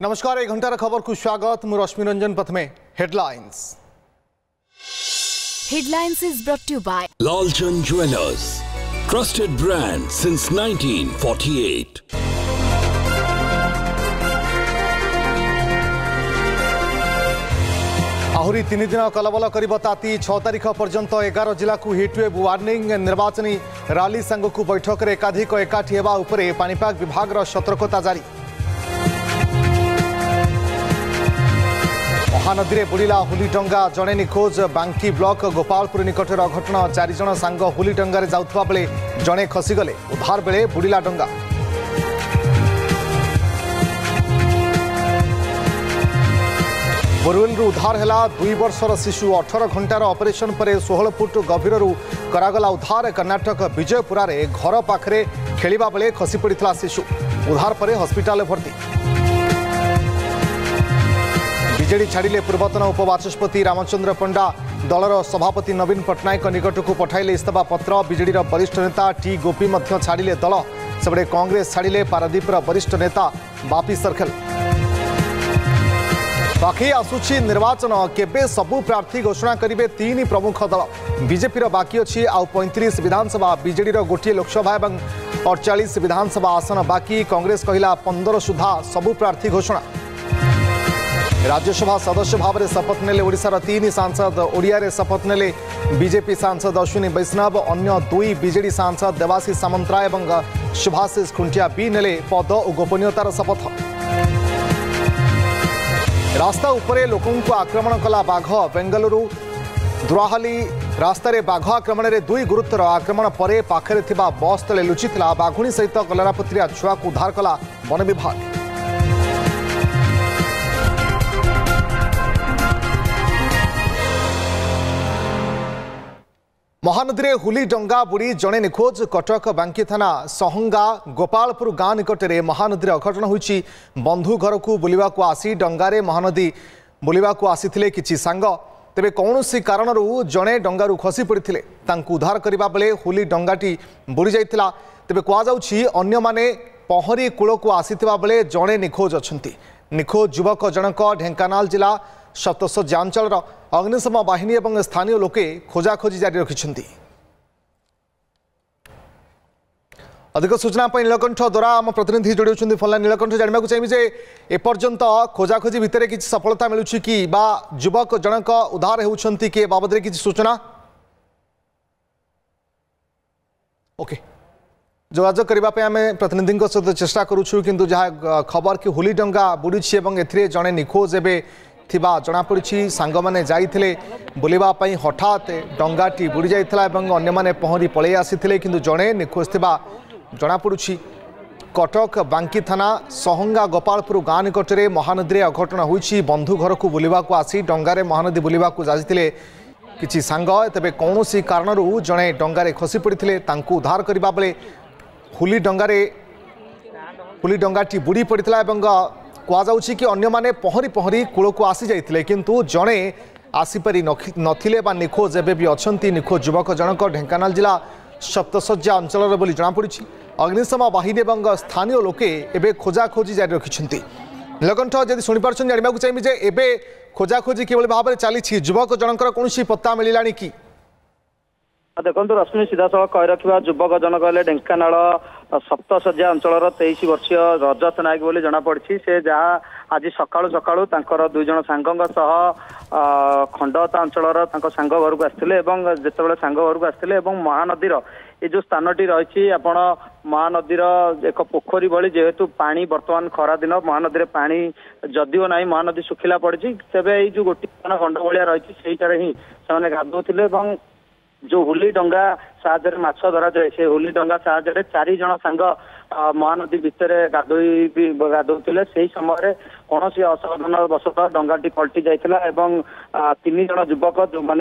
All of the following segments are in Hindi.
नमस्कार एक घंटार खबर को स्वागत मु रश्मि रंजन। प्रथमे headlines is brought to you by Lalchand Jewellers, trusted brand since 1948. आहरी 3 दिन कलबल कर ताती 6 तारीख पर्यंत 11 जिला को हिटवेव वार्निंग। निर्वाचनी रैली संघ को बैठक में एकाधिक एकाठी होगा उपरे पानीपाग विभाग सतर्कता जारी। महानदी में बुड़ीला हुली डंगा जड़े निखोज। बांकी ब्लॉक गोपालपुर निकटर घटना 4 जन सांग हुली डंगार जाउथबा बेले जड़े खसीगले। उद्धार बेले बुड़ीला डंगा। बोरवेल उद्धार है 2 वर्षर शिशु। 18 घंटार ऑपरेशन पर 16 फुट गभीर करागला उद्धार। कर्नाटक विजयपुरा रे घर पाखरे खेलिबा बेले खसी पड़ता शिशु। उद्धार पर हॉस्पिटल भर्ती। बीजेडी छाड़िले पूर्वतन उपबाचस्पति रामचंद्र पंडा। दलर सभापति नवीन पट्टनायक निकट को पठाइले इस्तीफा पत्र। बीजेडी वरिष्ठ नेता टी गोपी छाड़िले दल। सेबड़े कांग्रेस छाड़िले पारादीपर वरिष्ठ नेता बापी सर्खेल। बाकी आसुची निर्वाचन केबे सबु प्रार्थी घोषणा करिवे 3 प्रमुख दल। बीजेपी बाकी अच्छी आउ 35 विधानसभा। बीजेडी गोटे लोकसभा और 48 विधानसभा आसन बाकी। कांग्रेस कहला 15 सुधा सबु प्रार्थी घोषणा। राज्यसभा सदस्य भाव में शपथ नेले ओडिशार 3 सांसद। ओडिया रे शपथ नेले बीजेपी सांसद अश्विनी वैष्णव। अन्य 2 बीजेडी सांसद देवाशीष सामंतराय और सुभाषिष खुंटिया भी नेले पद और गोपनीयतार शपथ। रास्ता उपरे लोकों को आक्रमण कला बाघ। बेंगलुरु दुराहाली रास्ता रे बाघ आक्रमण में 2 गुरुतर आक्रमण पर पाखरे थिबा बस तले लुचिथिला बाघुणी सहित कलरापत्रिया छुआ को उद्धार कला वन विभाग। महानदी में हुली डंगा बुड़ी जड़े निखोज। कटक बांकी थाना सहंगा गोपालपुर गाँ निकट में महानदी अघटन होईची। बंधु घर को बुलवा को आसी डंगारे महानदी बुलवा को आसीथिले किछि सांग। तेबे कौनसी कारणरू जड़े डंगारू खसी पड़ते तांकु उद्धार करबा बेले हुली डंगाटी बुड़ी जाइतिला। तेबे कुआ जाउछि अन्य माने पहरी कूल को आसीथिबा बेले जड़े निखोज अछंती। निखोज युवक जनक ढेंकानाल जिला सप्तशଯ୍ୟା अंचल अग्निशम बाहिनी और स्थानीय लोके खोजाखोजी जारी रखिंट। अधिक सूचना नीलकंठ द्वारा आम प्रतिनिधि जोड़ी होती फोनलाइन। नीलकंठ जानवा चाहिए एपर्यंत खोजाखोजी भितर किसी सफलता मिलूँ कि युवक जनक उद्धार होती कि बाबद किसी सूचना? ओके जोगाजोग करने आम प्रतिनिधि सहित चेष्टा करुँ किंतु जहाँ खबर कि हुली डंगा बुड़ी ए जड़े निखोज एवं थिबा जना पड़ी। सांग माने जाइथिले बुलिबापई हठात डंगाटी बुड़ी जाइथिला एवं अन्य माने पहरी पळै आसीथिले किंतु जड़े निखोज थिबा जना पड़ुछि। कटक बांकी थाना सहंगा गोपालपुर गाँ निकट में महानदी में अघटन होईछि। बंधु घर को बुलिबा को आसी डंगारे महानदी बुलिबा को जाइथिले किछि सांग। तेबे कौनसी कारणरू जड़े डंगारे खसी पड़िथिले तांकु उद्धार करबा बेले हुली डंगाटी बुड़ी पड़िथिला एवं कुआଯାଉଛି कि अन्य माने पहरी पहरी कूल को आसी जाइथिले किंतु जड़े आसीपारी नथिले बा निखोज एबे भी अछंती। निखोज युवक जनक ढेंकानाल जिला सप्तशଯ୍ୟା अंचल बोली जना पड़ी। अग्निशम बाहिनी और स्थानीय लोके एबे खोजाखोजी जारी रखिंट। नीलकंठ जदि शुणिपार जानवा चाहिए जे एबे खोजाखोजी किभली भाव में चली युवक जनकर कौन पत्ता मिलला कि? देखो रश्मि सीधा सह कही रखा युवक जनक हेले ढेंकानाल सप्तशଯ୍ୟା अंचल 23 वर्षीय रजत नायक बोली जना पड़ी। से जहाँ आज सकाळु सकाळु 2 जन सांगों सह खंडता अंचल सांग घर को आसते जिते सांग घर को आसते महानदीर ये जो स्थानटी रही आपण महानदीर एक पोखरी भली जेहेतु पानी बर्तमान खरा दिन महानदी पानी जदिव ना महानदी सुखिला पड़ी तेरे ये गोटे खंड भाया रही ही से गाधुले जो हुली डंगा साहाଯ୍ୟରେ माछ धरा जाए से हुली डंगा साहाଯ୍ୟରେ 4 जन सांग महानदी भितर गाधौले से समय कौन असावधान वशतः डंगाटी पलटि जाइला। 3 जन युवक जो मैंने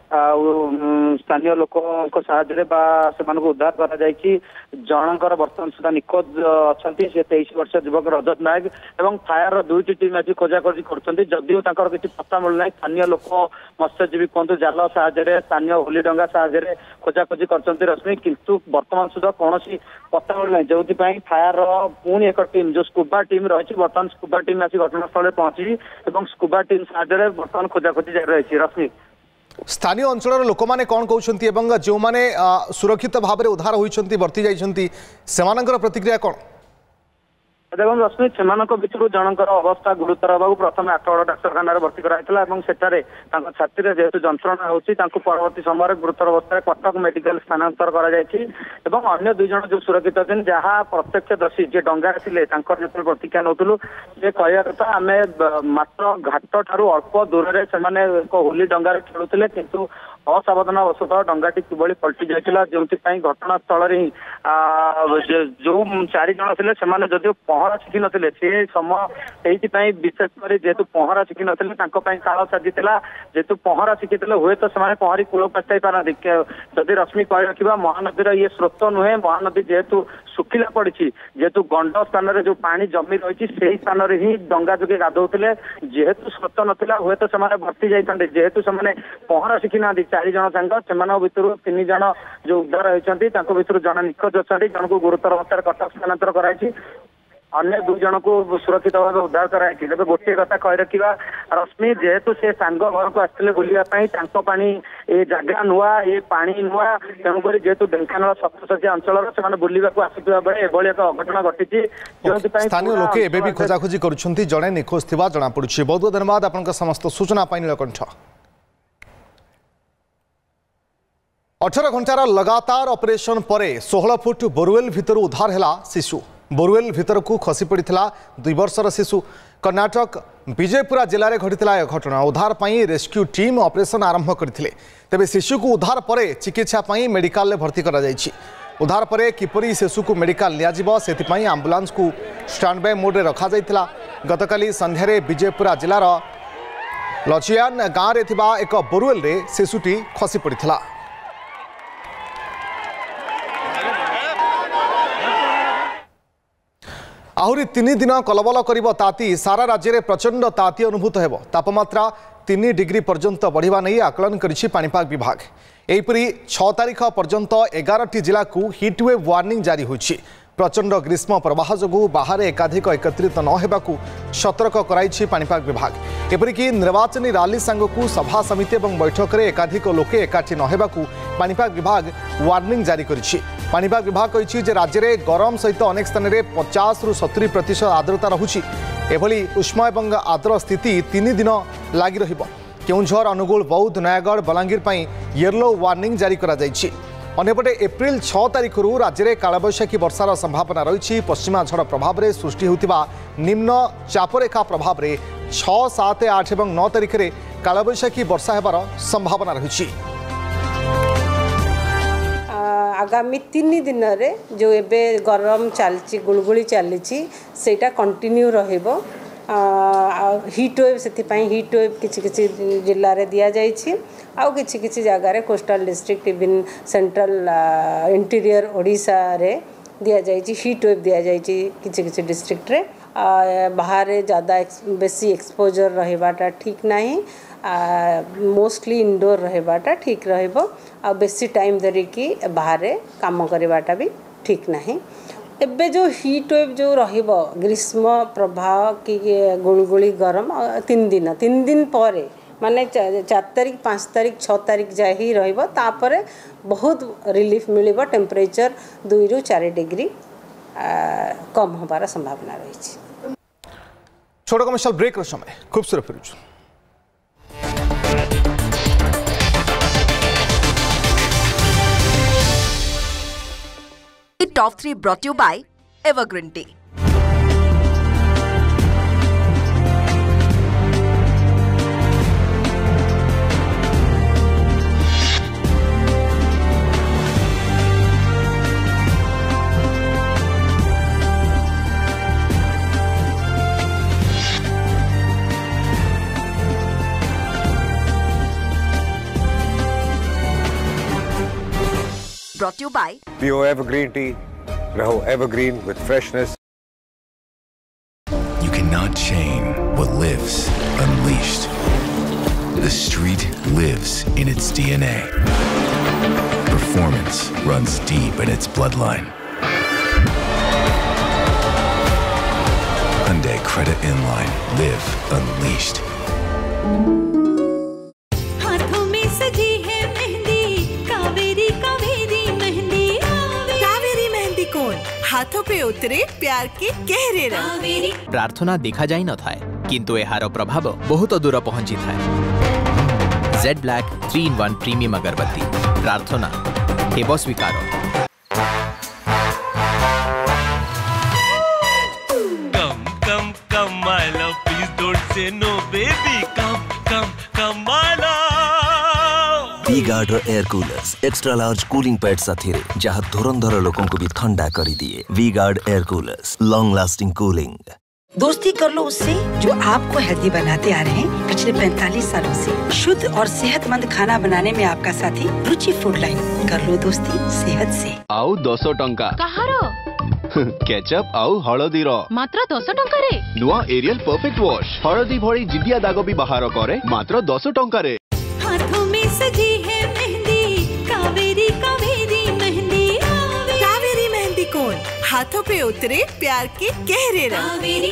स्थानीय लोकों साहाय्य उद्धार करा जनकर बर्तमान सुधा निखोज अच्छा से 23 वर्ष युवक रजत नायक एवं फायर दुईटी टीम आज खोजाखोजी करदिव किसी पत्ता मिलूना स्थानीय लोक मत्स्यजीवी कहतु जाल साहाय्य स्थानीय होली डंगा साहाय्य खोजाखोजी कर रश्मि किंतु बर्तमान सुधा कौन पत्ता मिलूना जो फायर पुणी एक टीम जो स्कूबा टीम रही बर्तमान स्कूबा टीम आसी घटनास्थल पहुंची स्कूबा टीम साहाय्य बर्तमान खोजाखोजी जारी रही रश्मि स्थानीय अंचल लोक मैंने कौन कहते जो मैंने सुरक्षित भाव में उद्धार होती बर्ती जाइए से प्रतिक्रिया कौन देखो रश्मि से भितर जनकर अवस्था गुरुतर होगा प्रथम आठगड़ डाक्तखाना भर्ती कराई छाती में जेहेतु जंत्रणा होती परवर्ती समय गुरुतर अवस्था कटक मेडिकल स्थानांतर अन्य दुई जन जो सुरक्षित अच्छे जहाँ प्रत्यक्षदर्शी जी डंगा थे जो प्रतिक्रिया नौलु से कहवा कथा आम मात्र घाट ठार अल्प दूर से होली डंगार खेलुले किंतु असावधानवश डंगाटी किभली पलटि जाइला जो घटनास्थल जो 4 जन थे जदिव पहरा शिखी नथिले से समय विशेषकर जेहेतु पहरा शिखी नथिले काल साजिला जेहेतु पहरा शिखी हुए तो से पहरी कूल पाई पारती जदि रश्मि कही रखा महानदीर ये स्रोत नुहे महानदी जेहेतु सुखिला पड़ी जेहेतु गंड स्थान जो पानी जमी रही से स्थान ही डंगा जोगे गाधौले जेहेतु स्रोत नाला हुए तो से भर्ती जाते जेहेतु से पहरा शिखी ना 4 जन सांग से भितर 3 जन जो उद्धार होती भितर जन निखोज अच्छा जन को गुरुतर अवस्था कटक स्थानांतर कराई अन्य 2 जन को सुरक्षित भाव उद्धार कराई तेज गोटे कथा कही रखा रश्मि जेहेतु से सांग घर को आसते बुलापाई पानी ये जगह नुआ ये पानी नुआ तेणुक जेहेतु ढेंकानाल सप्तशଯ୍ୟା अंचल से बुलवा आसुवा बेले एभली एक अघटना घटी जो स्थानीय लोके एबे भी खोजाखोजी करुछंती जणे निखोज थिबा जणा पडुछि। बहुत बहुत धन्यवाद आपनका समस्त सूचना पाई नीलकंठ। 18 घंटार लगातार ऑपरेशन परे 16 फुट बोरवेल भितर उद्धार है शिशु। बोरवेल भितर को खसी पड़ा 2 वर्षर शिशु। कर्नाटक विजयपुरा जिले में घटी यह घटना। उद्धार पाई रेस्क्यू टीम ऑपरेशन आरंभ करते तेज शिशु को उद्धार पर चिकित्सा मेडिकल भर्ती करा जायछि। उद्धार पर किपरि शिशु को मेडिकल लिया आंबुलांस को स्टैंड बाय मोड रखा जायतिला। गतकाली संध्यारे विजयपुरा जिलार लचियान गाँव में एक बोरवेल रे शिशुटी खसी पड़ा। आहुरी 3 दिन कलबल कर ताती सारा राज्य में प्रचंड ताती अनुभूत हो। तापमात्रा 3 डिग्री पर्यंत बढ़िबा नहीं आकलन करिछि पाणीपाग विभाग। एहिपरि 6 तारिख पर्यंत 11टी जिला को हिटवेव वार्निंग जारी होइछि। प्रचंड ग्रीष्म प्रवाह जोगु बाहर एकाधिक एकत्रित न हेबाकू सतर्क कराइछि पाणीपाग विभाग। एपरिक निर्वाचनी रैली सांगकू सभा समिति और बैठक में एकाधिक लोके एकाठी न हेबाकू पाणीपाग विभाग वार्निंग जारी करिछि। पाणीपाग विभाग कहिछि जे राज्य में गरम सहित अनेक स्थान में 50 ରୁ 70% आर्द्रता रहुछि। एभली उष्म एवं आर्द्र स्थिति 3 दिन लागि रहिबो। केउंझर अनुगुल बौद्ध नयागढ़ बलांगीर पई येलो वार्निंग जारी करा जायछि। अन्यपटे एप्रिल 6 तारिख राज्य में कालबैशाखी वर्षार संभावना रही। पश्चिमा झड़ प्रभाव में सृष्टि होता निम्न चापरेखा प्रभाव में 6, 7, 8 और 9 तारिख में कालबैशाखी वर्षा होबार संभावना रही। आगामी 3 दिन रे जो एबे गरम चलची गुलगुली चलची सेटा कंटिन्यू रहिबो। हिट वेव से हिट वेव किसी जिले में दि जाइए आउ किसी जगार coastal district even central interior Odisha रे दि जाइए हिट वेव दि जाइए किसी डिस्ट्रिक्ट रे। बाहर ज़्यादा बेसी एक्सपोजर रहिबाटा ठीक नहीं। मोस्टली इंडोर रहिबाटा ठीक रहिबो। आ बेसी टाइम धरिकी बाहर काम करवाटा भी ठीक नहीं। एबे जो हिट वेव जो रहिबो ग्रीष्म प्रभाव कि गुलगुली गरम 3 दिन पर माने 4 तारिख 5 तारिख 6 तारिख जाए ही रहिबो। तापरे बहुत रिलीफ मिलिबो। टेम्परेचर 2 ରୁ 4 डिग्री कम होबार संभावना रही। छोट कमर्शियल ब्रेक समय खूबसूरत फिर Top 3 brought to you by Evergreen Tea. brought to you by PO Evergreen Tea. Raho Evergreen with freshness. You cannot chain what lives unleashed. The street lives in its DNA. Performance runs deep in its bloodline. Hyundai Credit Inline. Live unleashed. हाथों में सजी है मेहंदी, कावेरी कावेरी मेहंदी। कावेरी मेहंदी कौन हाथों पे उतरे प्यार के गहरे रंग। प्रार्थना देखा जाई न थाए किंतु एहार प्रभाव बहुत दूर पहुंची थाए। जेड ब्लैक 3-in-1 प्रीमियम अगरबत्ती प्रार्थना हेब स्वीकार। Come, my love, please don't say no, baby. Come, my love. V-Guard air coolers extra large cooling pad साथिरे जहां धुरंधर लोगों को भी ठंडा कर दिए। V-Guard air coolers long lasting cooling. दोस्ती कर लो उससे जो आपको हेल्दी बनाते आ रहे हैं पिछले 45 सालों से। शुद्ध और सेहतमंद खाना बनाने में आपका साथी रुचि फूड लाइन। कर लो दोस्ती सेहत से। आउ 200 टंका कहारो केचप आउ हळदी रो मात्र 10 टंका रे। नुआ एरियल परफेक्ट वॉश हळदी भଳି जिदिया दाग भी बाहर करे मात्र 10 टंका रे। हाथों में सजी है मेहंदी, कावेरी कावेरी मेहंदी। कावेरी मेहंदी कौन हाथों पे उतरे प्यार के गहरे रंग।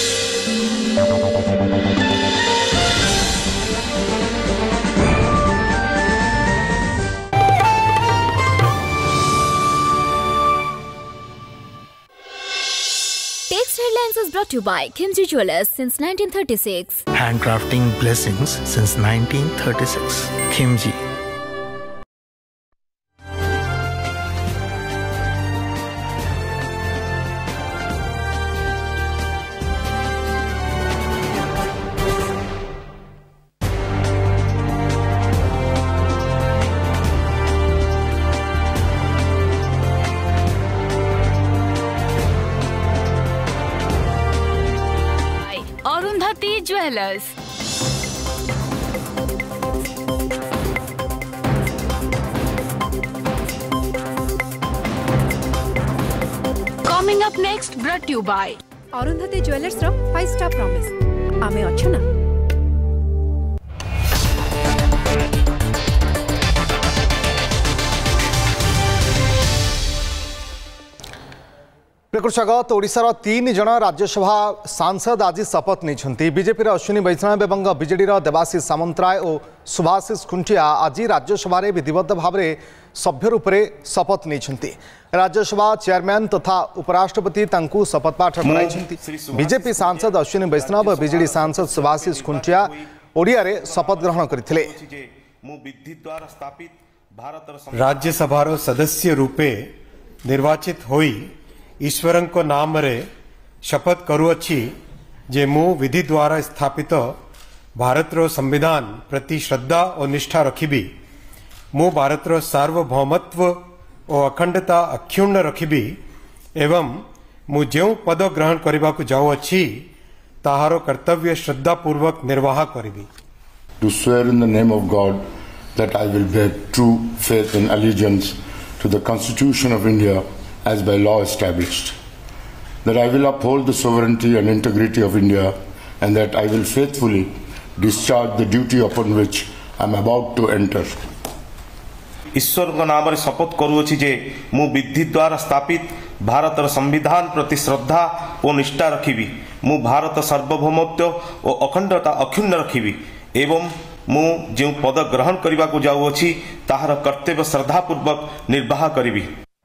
Text Headlines is brought to you by Kimchi Jewelers since 1936. Handcrafting blessings since 1936. Kimchi. Arundhati Jewelers. Coming up next, brought to you by Arundhati Jewelers ro 5-star promise. Ame achu na। स्वागत। ओडिशार 3 जन राज्यसभा सांसद आज शपथ नहीं। बीजेपी अश्विनी वैष्णव एवं बीजेडी देवाशीष सामंतराय और सुभाषिष खुंटिया आज राज्यसभा विधिवत भाव में सभ्य रूप से शपथ नहीं। राज्यसभा चेयरमैन तथा उपराष्ट्रपति शपथ पाठ कराई। बीजेपी सांसद अश्विनी वैष्णव और बीजेडी सांसद सुभाषिष खुंटिया ओडिया रे शपथ ग्रहण करथिले। राज्यसभा सदस्य रूपे निर्वाचित होई ईश्वरन को नाम रे शपथ करुअछि जे मु विधि द्वारा स्थापित भारत रो संविधान प्रति श्रद्धा और निष्ठा रखिबी। मु भारत रो सार्वभौमत्व और अखंडता अक्षुण्ण रखिबी एवं मु जेउ पद ग्रहण करबा को जाउअछि ताहारो कर्तव्य श्रद्धा पूर्वक निर्वाह करिबी। To swear in the name of God that I will bear true faith and allegiance to the Constitution of India as by law established, that I will uphold the sovereignty and integrity of India, and that I will faithfully discharge the duty upon which I am about to enter. ईश्वर को नाम रे शपथ करुअछि जे मु विधि द्वारा स्थापित भारत संविधान प्रति श्रद्धा और निष्ठा रखिबी। मु भारत सार्वभौमत्व और अखंडता अक्षुण्ण रखिबी एवं मु जो पद ग्रहण करबा को जाउअछि ताहार कर्तव्य श्रद्धा पूर्वक निर्वाह करिबी।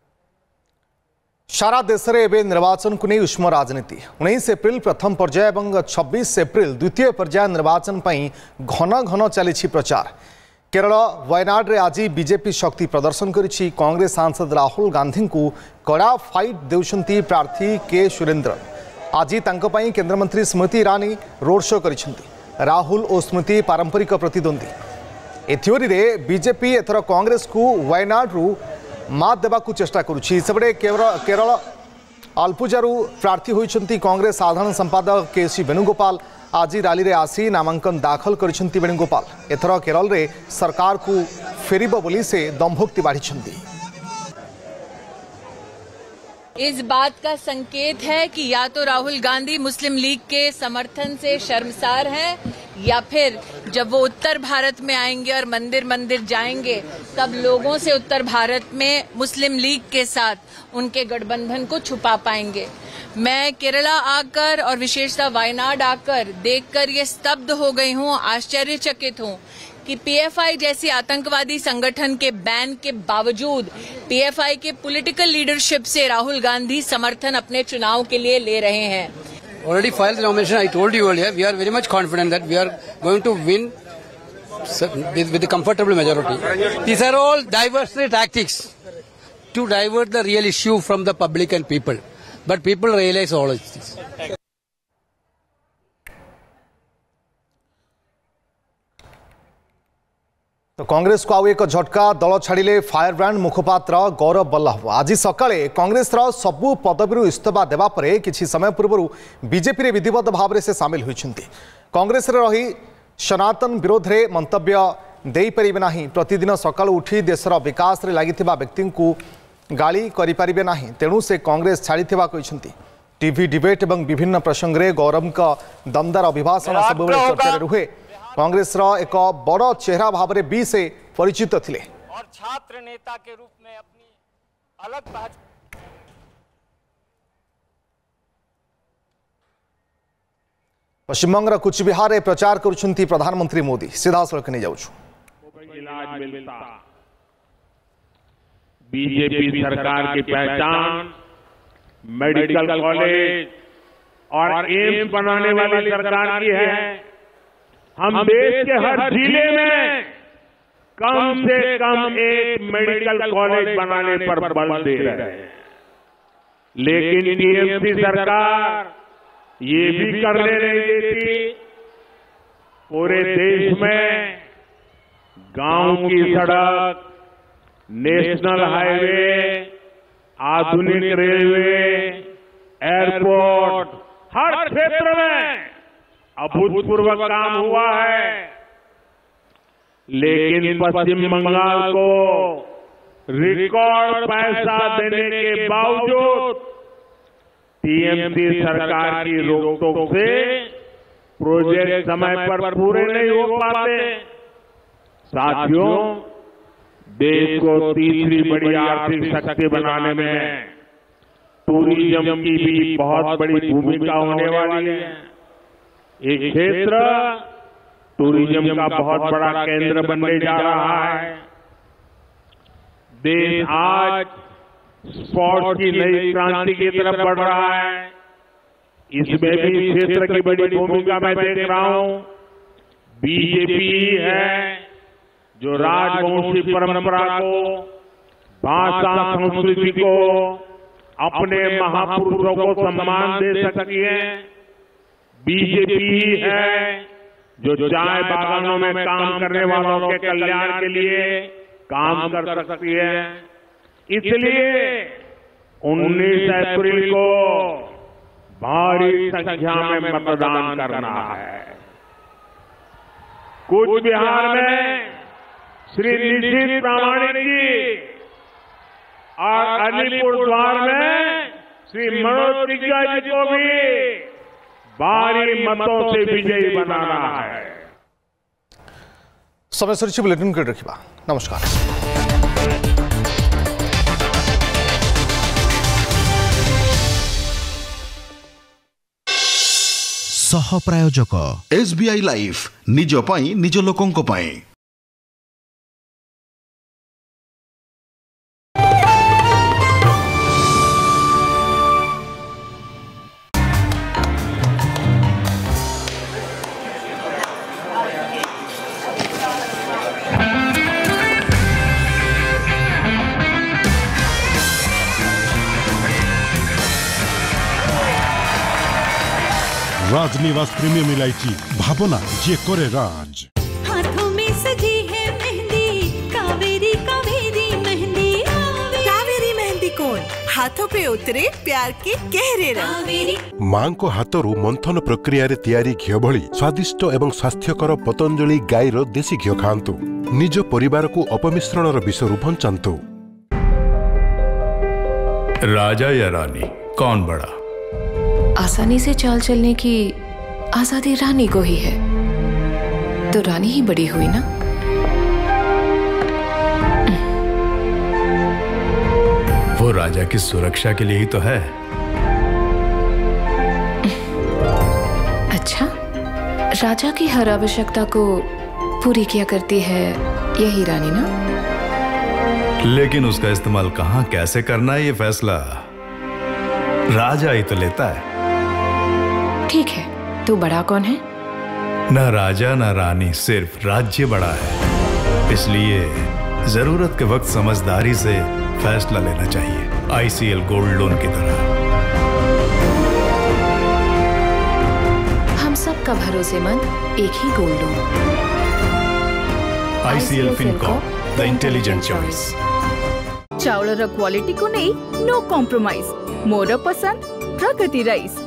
सारा देश में एवं निर्वाचन को नहीं उष्म राजनीति। 19 एप्रिल प्रथम पर्याय और 26 एप्रिल द्वितीय पर्याय निर्वाचन पर घन घन चली प्रचार। केरल वायनाड रे आज बीजेपी शक्ति प्रदर्शन करिछि। कांग्रेस सांसद राहुल गांधी को कड़ा फाइट देउछंती प्रार्थी के सुरेंद्र। आज तांको पई केंद्रमंत्री स्मृति ईरानी रोड शो करिछंती। राहुल और स्मृति पारंपरिक प्रतिद्वंदी। ए थ्योरी रे बीजेपी एथर कांग्रेस को वायनाड रु मात देवा चेष्टा करुछि। सेबडे केरल आलपुजारू प्रार्थी होइछंती कांग्रेस साधारण संपादक के.सी. वेणुगोपाल। आज रैली रे आसी नामांकन दाखल करिछंती वेणुगोपाल। एथर केरल रे सरकार को फेरिबो बोली से दंभोक्ति बाढ़िछंती। इस बात का संकेत है कि या तो राहुल गांधी मुस्लिम लीग के समर्थन से शर्मसार हैं, या फिर जब वो उत्तर भारत में आएंगे और मंदिर मंदिर जाएंगे तब लोगों से उत्तर भारत में मुस्लिम लीग के साथ उनके गठबंधन को छुपा पाएंगे। मैं केरला आकर और विशेषतः वायनाड आकर देखकर ये स्तब्ध हो गई हूँ, आश्चर्यचकित हूँ कि पीएफआई जैसी आतंकवादी संगठन के बैन के बावजूद पीएफआई के पॉलिटिकल लीडरशिप से राहुल गांधी समर्थन अपने चुनाव के लिए ले रहे हैं। Already filed the nomination. I told you earlier, we are very much confident that we are going to win with a comfortable majority. These are all diversionary tactics to divert the real issue from the public and people. But people realize all of this. तो कांग्रेस को आउ एक झटका, दल छाड़िले फायर ब्रांड मुखपात्र गौरव बल्लभ। आज सकाळे कांग्रेस सबु पदवी इस्तीफा देवा परे किछि समय पूर्व बीजेपी रे विधिवत भाव से सामिल होइछन्ति। कांग्रेस रे रही सनातन विरोध रे मंतव्य देई परिबे नाही, प्रतिदिन सकाळ उठी देशर विकास रे लागिथिबा व्यक्ति को गाली करि परिबे नाही, तेणु से कांग्रेस छाड़िथिबा कहिछन्ति। टीवी डिबेट एवं विभिन्न प्रसंग रे गौरवका दमदार अभिभाषण सब चर्चा रुहे। कांग्रेस एक बड़ चेहरा भाव में बी से परिचित थिले और छात्र नेता के रूप में अपनी अलग पश्चिम बंग कुचबिहार में प्रचार करुछंती प्रधानमंत्री मोदी। सीधा सड़क नहीं जाऊँ। इलाज मिलता, बीजेपी सरकार की पहचान मेडिकल कॉलेज और एम्स बनाने वाली सरकार की है। हम देश के हर जिले में कम से कम एक मेडिकल कॉलेज बनाने पर बल दे रहे हैं, लेकिन टीएमसी सरकार ये भी करने नहीं देती। पूरे देश में गांव की सड़क, नेशनल हाईवे, आधुनिक रेलवे, एयरपोर्ट, हर क्षेत्र में अभूतपूर्व काम हुआ है, लेकिन पश्चिम बंगाल को रिकॉर्ड पैसा देने के बावजूद टीएमसी सरकार की रोकटोक से प्रोजेक्ट समय पर पूरे नहीं हो पाते। साथियों, देश को तीसरी बड़ी आर्थिक शक्ति बनाने में टूरिज्म की भी बहुत बड़ी भूमिका होने वाली है। एक क्षेत्र टूरिज्म का बहुत बड़ा केंद्र बनने जा रहा है। देश आज स्पोर्ट्स की नई क्रांति की तरफ बढ़ रहा है। इसमें भी क्षेत्र की बड़ी भूमिका मैं देख रहा हूं। बीजेपी है जो राजवंशी परंपरा को, भाषा संस्कृति को, अपने महापुरुषों को सम्मान दे सकती है। बीजेपी है जो चाय बागानों में काम करने वालों के कल्याण के लिए काम कर सकती है। इसलिए 19 अप्रैल को भारी संख्या में मतदान करना है। कूच बिहार में श्री निशित प्रामाणिक जी और अलीपुरद्वार में श्री मनोज तिग्गा जी को भी भारी मतों से विजयी बनाना है। समय सर बुलेटिन कर रखा। नमस्कार। सह प्रायोजक एसबीआई लाइफ, निज पाई निज लोकंक पाई। राजनिवास प्रीमियम इलायची, भावना जे करे राज। हाथों में सजी है मेहंदी, कावेरी कावेरी मेहंदी। कावेरी मेहंदी कौन? हाथों पे उतरे प्यार के गहरे रंग। मां को हाथरू मंथन प्रक्रिया रे तैयारी घियो भली स्वादिष्ट एवं स्वास्थ्यकर पतंजलि गाईर देशी घियो खांतु। निज परिवार को अपमिश्रणर विषयरू बंचातु। राजा या रानी कौन बड़ा? आसानी से चाल चलने की आजादी रानी को ही है, तो रानी ही बड़ी हुई ना। वो राजा की सुरक्षा के लिए ही तो है। अच्छा, राजा की हर आवश्यकता को पूरी किया करती है यही रानी ना। लेकिन उसका इस्तेमाल कहाँ कैसे करना है ये फैसला राजा ही तो लेता है। ठीक है, तो बड़ा कौन है? न राजा न रानी, सिर्फ राज्य बड़ा है। इसलिए जरूरत के वक्त समझदारी से फैसला लेना चाहिए, ICL गोल्ड लोन की तरह। हम सबका भरोसेमंद एक ही gold loan. ICL Fincorp, the intelligent choice. चाउलर क्वालिटी को नहीं नो कॉम्प्रोमाइज। मोर पसंद प्रगति राइस।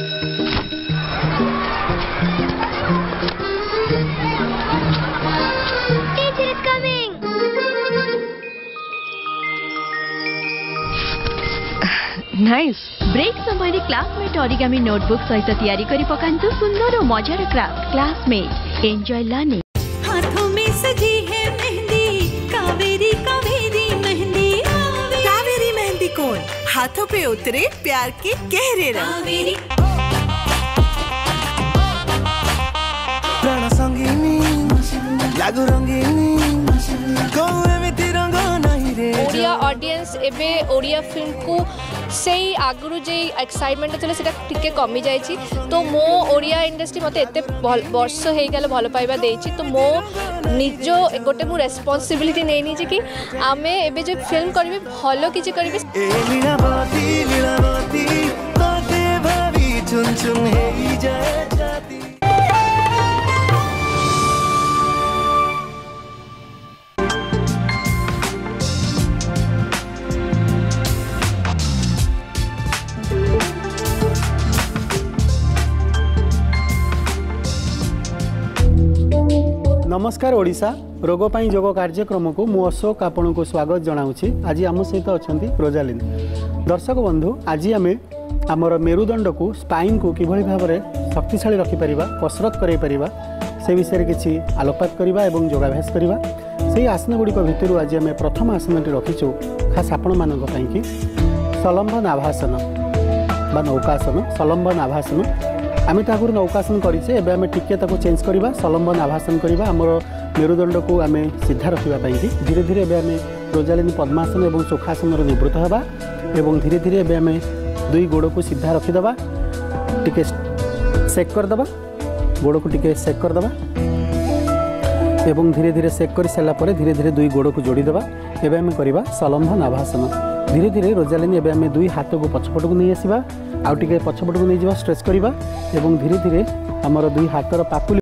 नाइस। ब्रेक समय क्लासमेट ओरिगामी नोटबुक सहित तैयारी करी पकांतु सुंदर और मजार क्राफ्ट। Classmate, enjoy learning. हाथों में सजी है मेहंदी, कावेरी कावेरी मेहंदी। कावेरी मेहंदी कौन? हाथों पे उतरे प्यार के गहरे रंग। प्राण संगीनी लागू रंगीनी ओडिया ऑडियंस एबे ओडिया फिल्म को सेई आगुरु जे एक्साइटमेंट थले सेटा टिके कमी जायछि। तो मो ओडिया इंडस्ट्री मते एते वर्ष हे गेल भलो पाइबा देछि। तो मो निजो गोटे मु रेस्पोंसिबिलिटी नेनी जे कि आमे एबे जे फिल्म करबे भलो किछि करबे। लीलावती लीलावती तोते भाभी चुन चुन हेई जाय जाती। नमस्कार ओडिशा रोग पाई जोग कार्यक्रम को मु अशोक आपण को स्वागत जनाऊँगी। आज आम सहित अच्छा रोजालिन। दर्शक बंधु, आज आम आमर मेरुदंड को स्पाइन को किभली भाव में शक्तिशाली रखिपर, कसरत कर से विषय किसी आलोकपात करवा और योगाभ्यास करवा। से आसन गुड़िक भितर आज आम प्रथम आसनटी रखीचु खास आपण मान कि सलम्ब नाभासन बा नौकासन। सलम्ब नाभासन आम तो नौकासन करें, आम टिके चेंज करवा, सलम्ब नाभासन करवा। आमर मेरुदंड को आम सीधा रखापी धीरे धीरे आम रोजालिनी पद्मासन और सुखासन निवृत्त होगा। धीरे धीरे आम दुई गोड़ को सीधा रखीदे, टिके सेक करदे, गोड़ को टिके सेक करदे। धीरे धीरे सेक कर सारापर धीरे धीरे दुई गोड़ को जोड़ीदे। एवं आम करवा सलम्ब नाभासन। धीरे धीरे रोजालिनी एवं आम दुई हाथ को पछपट को नहीं आसवा, आउ टिके पछपट को नहीं जा स्ट्रेच करवा। धीरे धीरे आमर दुई हाथर पापुली